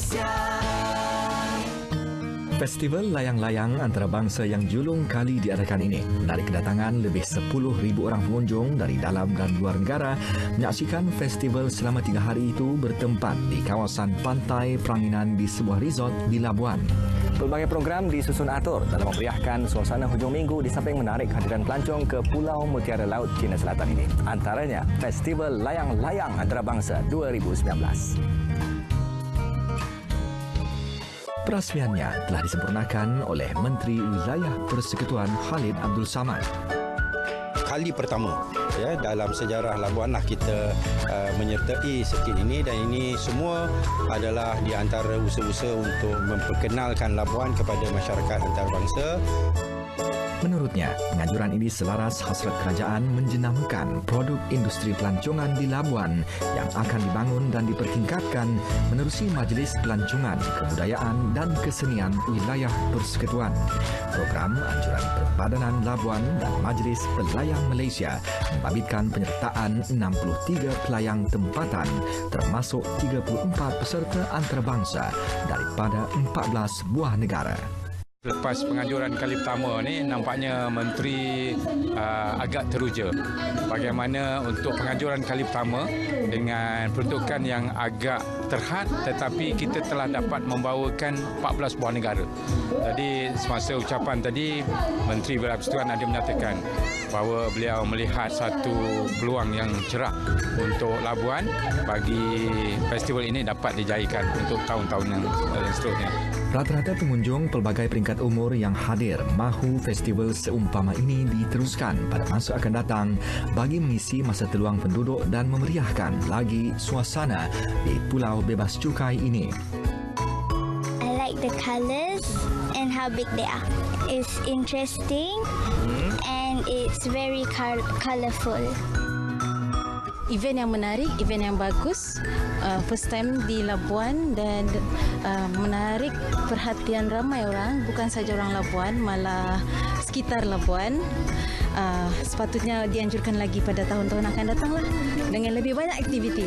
Malaysia. Festival layang-layang antarabangsa yang julung kali diadakan ini menarik kedatangan lebih 10,000 orang pengunjung dari dalam dan luar negara menyaksikan festival selama 3 hari itu bertempat di kawasan pantai Peranginan di sebuah resort di Labuan. Pelbagai program disusun atur dalam memeriahkan suasana hujung minggu di samping menarik hadiran pelancong ke Pulau Mutiara Laut China Selatan ini. Antaranya Festival Layang-Layang Antarabangsa 2019. Perasmiannya telah disempurnakan oleh Menteri Wilayah Persekutuan Khalid Abdul Samad. Kali pertama dalam sejarah Labuan lah kita menyertai sirkuit ini, dan ini semua adalah di antara usaha-usaha untuk memperkenalkan Labuan kepada masyarakat antarabangsa. Menurutnya, penganjuran ini selaras hasrat kerajaan menjenamakan produk industri pelancongan di Labuan yang akan dibangun dan dipertingkatkan menerusi Majlis Pelancongan, Kebudayaan dan Kesenian Wilayah Persekutuan. Program Anjuran Perpadanan Labuan dan Majlis Pelayang Malaysia membabitkan penyertaan 63 pelayang tempatan termasuk 34 peserta antarabangsa daripada 14 buah negara. Lepas penganjuran kali pertama ni, nampaknya Menteri agak teruja. Bagaimana untuk penganjuran kali pertama dengan peruntukan yang agak terhad, tetapi kita telah dapat membawakan 14 buah negara. Jadi semasa ucapan tadi, Menteri Wilayah Persekutuan ada menyatakan bahawa beliau melihat satu peluang yang cerah untuk Labuan bagi festival ini dapat dijadikan untuk tahun-tahun yang seterusnya. Rata-rata pengunjung pelbagai peringkat umur yang hadir mahu festival seumpama ini diteruskan pada masa akan datang bagi mengisi masa terluang penduduk dan memeriahkan lagi suasana di Pulau Bebas Cukai ini. I like the colours and how big they are. It's interesting and it's very colourful. Event yang menarik, event yang bagus. First time di Labuan dan menarik perhatian ramai orang, bukan saja orang Labuan, malah sekitar Labuan. Sepatutnya dianjurkan lagi pada tahun-tahun akan datanglah dengan lebih banyak aktiviti.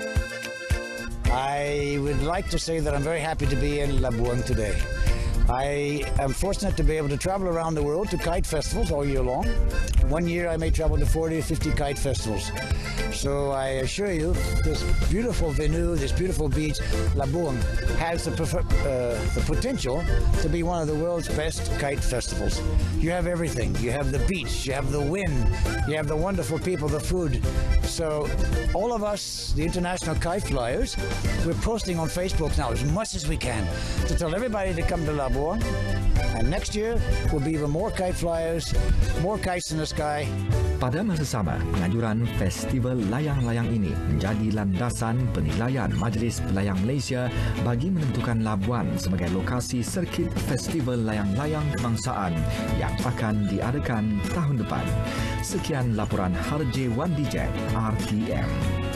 I would like to say that I'm very happy to be in Labuan today. I am fortunate to be able to travel around the world to kite festivals all year long. One year I may travel to 40 or 50 kite festivals. So I assure you, this beautiful venue, this beautiful beach, Labuan, has the potential to be one of the world's best kite festivals. You have everything. You have the beach, you have the wind, you have the wonderful people, the food. So all of us, the international kite flyers, we're posting on Facebook now as much as we can to tell everybody to come to Labuan. And next year will be even more kite flyers, more kites in the sky. Pada masa sama, penganjuran Festival Layang-Layang ini menjadi landasan penilaian Majlis Pelayang Malaysia bagi menentukan Labuan sebagai lokasi sirkuit Festival Layang-Layang Kebangsaan yang akan diadakan tahun depan. Sekian laporan Harje Wan Dijek, RTM.